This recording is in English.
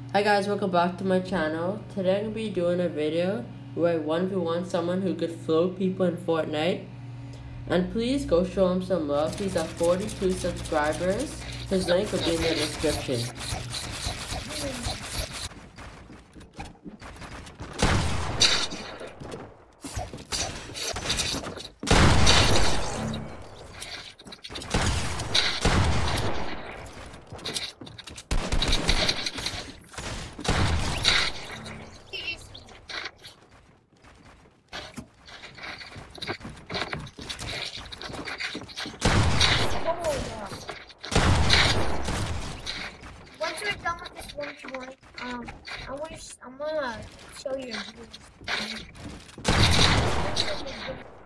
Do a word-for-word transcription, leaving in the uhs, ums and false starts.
Hi guys, welcome back to my channel. Today I'm going to be doing a video where I one v one someone who could float people in Fortnite. And please go show him some love. He's at forty-two subscribers. His link will be in the description. Once we're done with this one point, um, I want to, I'm gonna show you.